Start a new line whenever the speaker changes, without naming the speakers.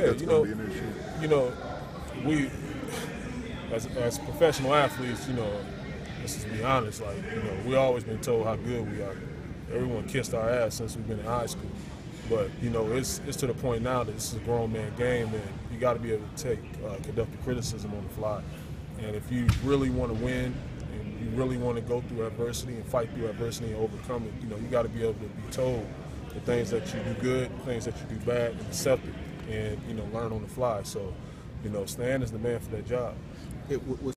that's going to be an issue?
We as professional athletes, let's just be honest. Like, we always been told how good we are. Everyone kissed our ass since we've been in high school. But it's to the point now that this is a grown man game, and you got to be able to conduct the criticism on the fly. And if you really want to win, and you really want to go through adversity and fight through adversity and overcome it, you got to be able to be told the things that you do good, the things that you do bad, and accept it, and learn on the fly. So, Stan is the man for that job.